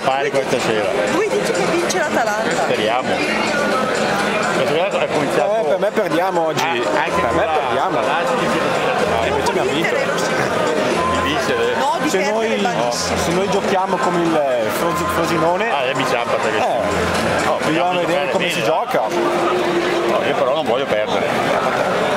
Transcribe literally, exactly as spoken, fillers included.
pari questa sera. Lui dice che vince l'Atalanta. Speriamo. È cominciato... Eh, per me perdiamo oggi. Ah, anche per me perdiamo. La invece abbiamo vinto. Di vincere. No, di Se perdere noi, malissimo. se noi giochiamo come il Frosi- Frosinone, Ah, lei mi ciampa perché... eh, No, dobbiamo vedere come si bene, gioca. no, io però non voglio perdere.